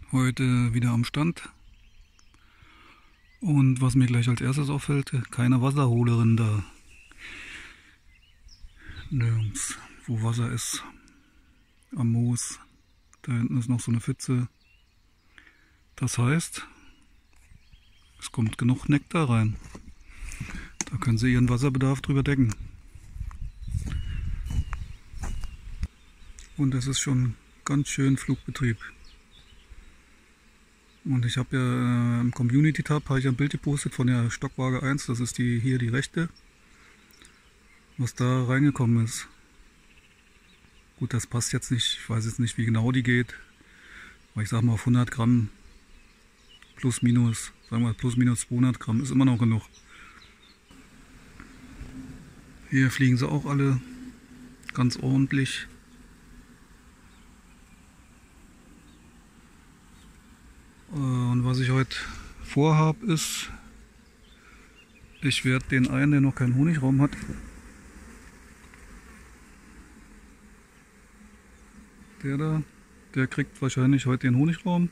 Heute wieder am Stand. Und was mir gleich als erstes auffällt, keine Wasserholerin da. Nirgends, wo Wasser ist. Am Moos. Da hinten ist noch so eine Pfütze. Das heißt, es kommt genug Nektar rein. Da können Sie Ihren Wasserbedarf drüber decken. Und es ist schon ganz schön Flugbetrieb. Und ich habe ja im Community Tab ein Bild gepostet von der Stockwaage 1, das ist hier die rechte, was da reingekommen ist. Gut, das passt jetzt nicht, ich weiß jetzt nicht, wie genau die geht, aber ich sag mal auf 100 Gramm plus minus, sagen wir plus minus 200 Gramm ist immer noch genug. Hier fliegen sie auch alle ganz ordentlich. Und was ich heute vorhabe ist, ich werde den einen, der noch keinen Honigraum hat, der kriegt wahrscheinlich heute den Honigraum.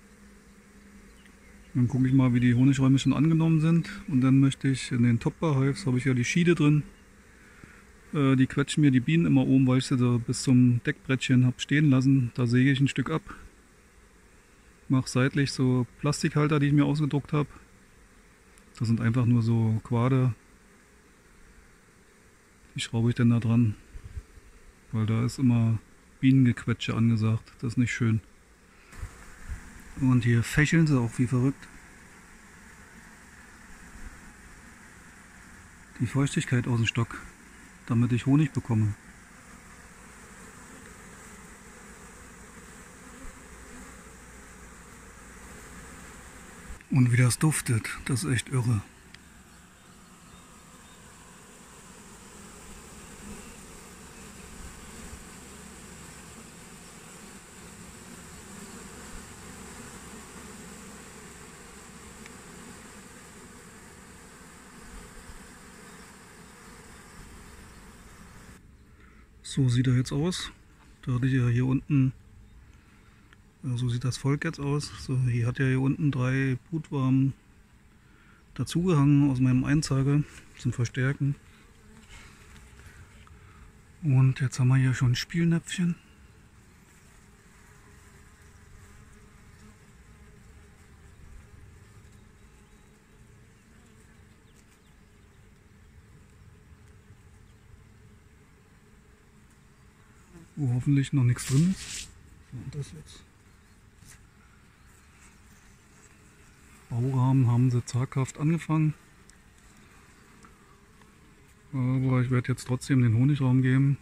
Dann gucke ich mal, wie die Honigräume schon angenommen sind. Und dann möchte ich in den Top-Bar-Hives, habe ich ja die Schiede drin. Die quetschen mir die Bienen immer oben, weil ich sie da bis zum Deckbrettchen habe stehen lassen. Da säge ich ein Stück ab. Mache seitlich so Plastikhalter, die ich mir ausgedruckt habe. Das sind einfach nur so Quader. Die schraube ich dann da dran. Weil da ist immer Bienengequetsche angesagt. Das ist nicht schön. Und hier fächeln sie auch wie verrückt. Die Feuchtigkeit aus dem Stock, damit ich Honig bekomme. Und wie das duftet, das ist echt irre. So sieht er jetzt aus. Da hatte ich ja hier unten, so sieht das Volk jetzt aus. So, hier hat ja hier unten 3 Brutwaben dazugehangen aus meinem Einzeiger zum Verstärken. Und jetzt haben wir hier schon ein Spielnäpfchen. Wo hoffentlich noch nichts drin ist. Und das jetzt. Baurahmen haben sie zaghaft angefangen. Aber ich werde jetzt trotzdem den Honigraum geben.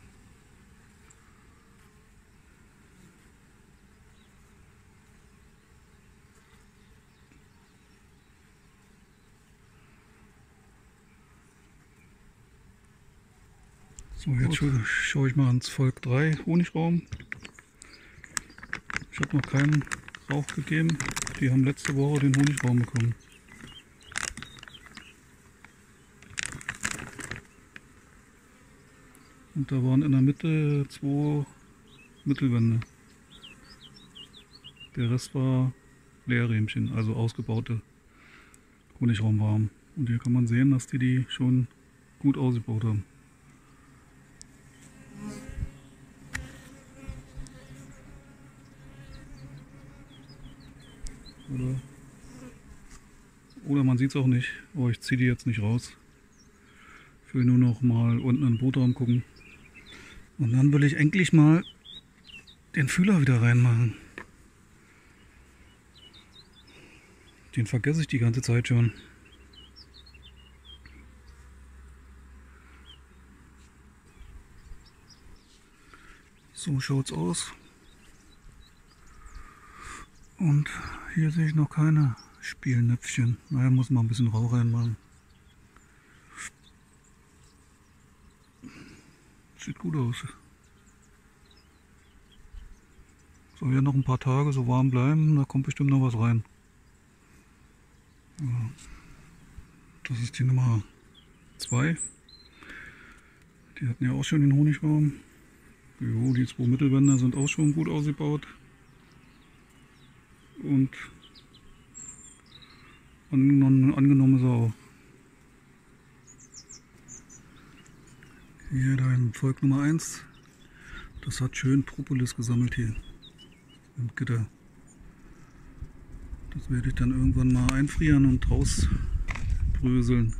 So, jetzt schaue ich mal ans Volk 3 Honigraum. Ich habe noch keinen Rauch gegeben. Die haben letzte Woche den Honigraum bekommen. Und da waren in der Mitte 2 Mittelwände. Der Rest war Leerrähmchen, also ausgebaute Honigraumwaben. Und hier kann man sehen, dass die schon gut ausgebaut haben. Oder man sieht es auch nicht, aber ich ziehe die jetzt nicht raus. Ich will nur noch mal unten in den Brutraum gucken. Und dann will ich endlich mal den Fühler wieder reinmachen. Den vergesse ich die ganze Zeit schon. So schaut's aus. Und hier sehe ich noch keine Spielnäpfchen. Naja, muss mal ein bisschen Rauch reinmachen. Sieht gut aus. Soll ja noch ein paar Tage so warm bleiben, da kommt bestimmt noch was rein. Ja. Das ist die Nummer 2. Die hatten ja auch schon den Honigraum. Jo, die 2 Mittelwände sind auch schon gut ausgebaut. und angenommen ist er auch. Hier dein Volk Nummer 1, das hat schön Propolis gesammelt hier im Gitter. Das werde ich dann irgendwann mal einfrieren und rausbröseln.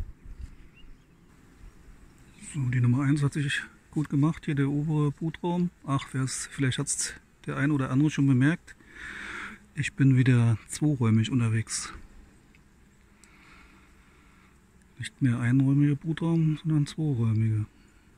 So, die Nummer 1 hat sich gut gemacht, hier der obere Brutraum. Ach, vielleicht hat es der ein oder andere schon bemerkt. Ich bin wieder zweiräumig unterwegs. Nicht mehr einräumiger Brutraum, sondern zweiräumige.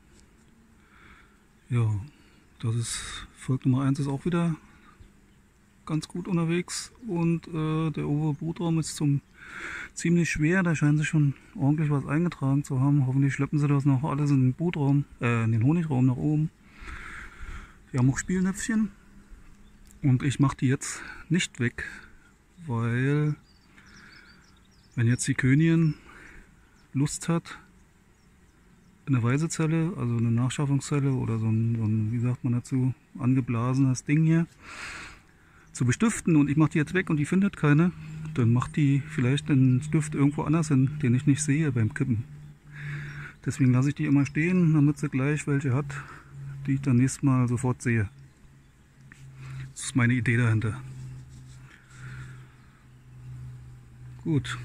Ja, das ist Volk Nummer 1 ist auch wieder ganz gut unterwegs und der obere Brutraum ist ziemlich schwer, da scheinen sie schon ordentlich was eingetragen zu haben. Hoffentlich schleppen sie das noch alles in den Brutraum, in den Honigraum nach oben. Die haben auch Spielnäpfchen und ich mache die jetzt nicht weg, weil wenn jetzt die Königin Lust hat, eine Weisezelle, also eine Nachschaffungszelle oder so ein, wie sagt man dazu, angeblasenes Ding hier zu bestiften und ich mache die jetzt weg und die findet keine, dann macht die vielleicht einen Stift irgendwo anders hin, den ich nicht sehe beim Kippen. Deswegen lasse ich die immer stehen, damit sie gleich welche hat, die ich dann nächstes Mal sofort sehe. Das ist meine Idee dahinter. Gut.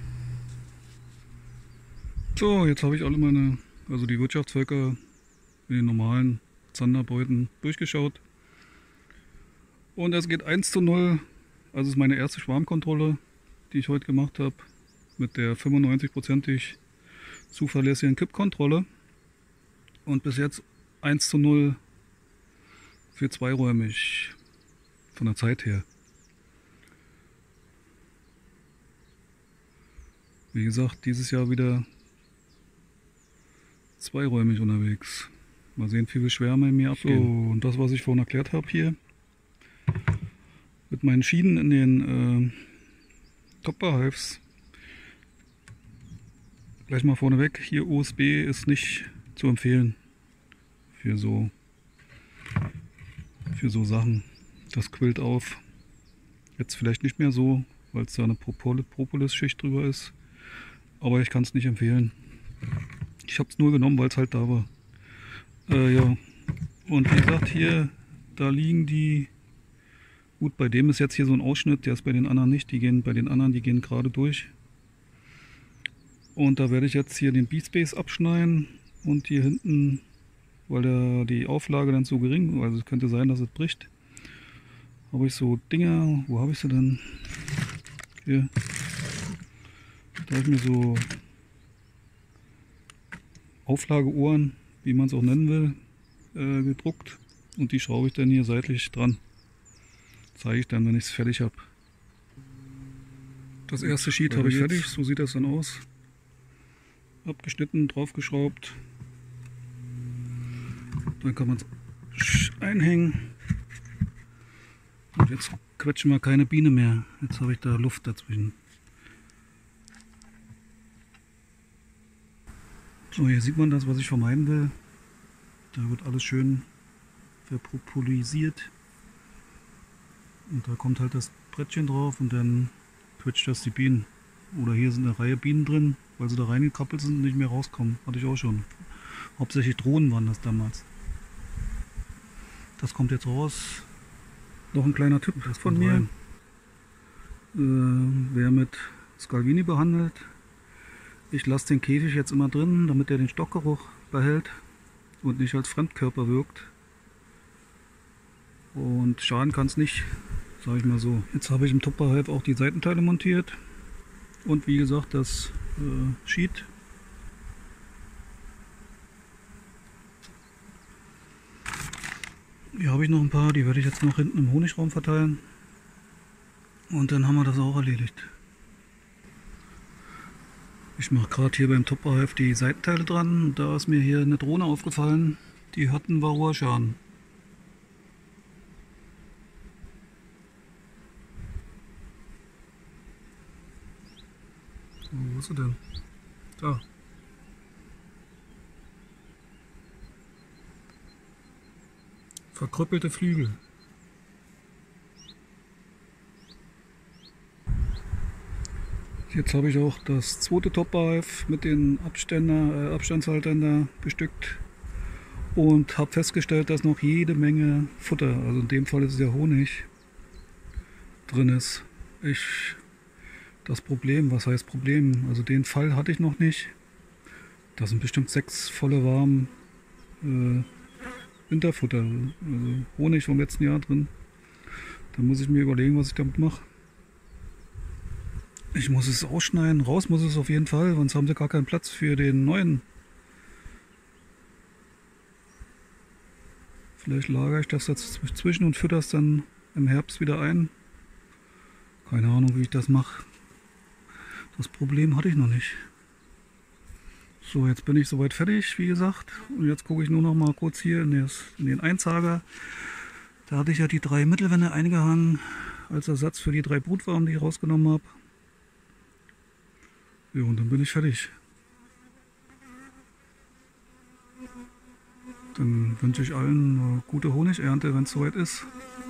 So, jetzt habe ich alle meine, also die Wirtschaftsvölker in den normalen Zanderbeuten durchgeschaut. Und es geht 1:0, also ist meine erste Schwarmkontrolle, die ich heute gemacht habe, mit der 95%ig zuverlässigen Kippkontrolle. Und bis jetzt 1:0 für zweiräumig, von der Zeit her. Wie gesagt, dieses Jahr wieder zweiräumig unterwegs. Mal sehen, wie viele Schwärme in mir abgehen. So, und das, was ich vorhin erklärt habe hier, mit meinen Schienen in den Top-Bar-Hives. Gleich mal vorneweg, hier USB ist nicht zu empfehlen für so Sachen. Das quillt auf. Jetzt vielleicht nicht mehr so, weil es da eine Propolis-Schicht drüber ist. Aber ich kann es nicht empfehlen. Ich habe es nur genommen, weil es halt da war. Ja. Und wie gesagt, hier, da liegen die. Gut, bei dem ist jetzt hier so ein Ausschnitt, der ist bei den anderen nicht. Die gehen gerade durch. Und da werde ich jetzt hier den B-Space abschneiden und hier hinten, weil da die Auflage dann so gering, also es könnte sein, dass es bricht, habe ich so Dinger, wo habe ich sie denn? Hier. Da habe ich mir so Auflageohren, wie man es auch nennen will, gedruckt und die schraube ich dann hier seitlich dran. Zeige ich dann, wenn ich es fertig habe. Das erste Sheet habe ich fertig, so sieht das dann aus. Abgeschnitten, draufgeschraubt. Dann kann man es einhängen. Und jetzt quetschen wir keine Biene mehr. Jetzt habe ich da Luft dazwischen. So, hier sieht man das, was ich vermeiden will. Da wird alles schön verpropolisiert. Und da kommt halt das Brettchen drauf und dann quetscht das die Bienen. Oder hier sind eine Reihe Bienen drin, weil sie da reingekrabbelt sind und nicht mehr rauskommen. Hatte ich auch schon. Hauptsächlich Drohnen waren das damals. Das kommt jetzt raus. Noch ein kleiner Tipp von mir. Wer mit Scalvini behandelt, ich lasse den Käfig jetzt immer drin, damit er den Stockgeruch behält und nicht als Fremdkörper wirkt. Und schaden kann es nicht, sage ich mal so. Jetzt habe ich im Tupperhive auch die Seitenteile montiert und wie gesagt das Sheet. Hier habe ich noch ein paar, die werde ich jetzt noch hinten im Honigraum verteilen und dann haben wir das auch erledigt. Ich mache gerade hier beim Tupperhive die Seitenteile dran. Da ist mir hier eine Drohne aufgefallen, die hat einen Varroa-Schaden. Wo ist sie denn? Da. Verkrüppelte Flügel. Jetzt habe ich auch das zweite Top-Beif mit den Abstandshaltern da bestückt und habe festgestellt, dass noch jede Menge Futter, also in dem Fall ist es ja Honig, drin ist. Das Problem, was heißt Problem? Also den Fall hatte ich noch nicht. Da sind bestimmt 6 volle Waben Winterfutter, also Honig vom letzten Jahr drin. Da muss ich mir überlegen, was ich damit mache. Ich muss es ausschneiden, raus muss es auf jeden Fall, sonst haben sie gar keinen Platz für den neuen. Vielleicht lagere ich das jetzt zwischen und fütter es dann im Herbst wieder ein. Keine Ahnung, wie ich das mache. Das Problem hatte ich noch nicht. So, jetzt bin ich soweit fertig, wie gesagt. Und jetzt gucke ich nur noch mal kurz hier in den Einzager. Da hatte ich ja die 3 Mittelwände eingehangen als Ersatz für die 3 Brutwaben, die ich rausgenommen habe. Ja, und dann bin ich fertig. Dann wünsche ich allen eine gute Honigernte, wenn es soweit ist.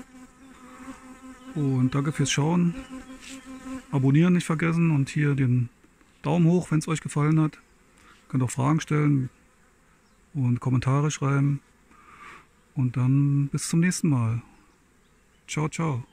Und danke fürs Schauen. Abonnieren nicht vergessen und hier den Daumen hoch, wenn es euch gefallen hat. Ihr könnt auch Fragen stellen und Kommentare schreiben. Und dann bis zum nächsten Mal. Ciao, ciao.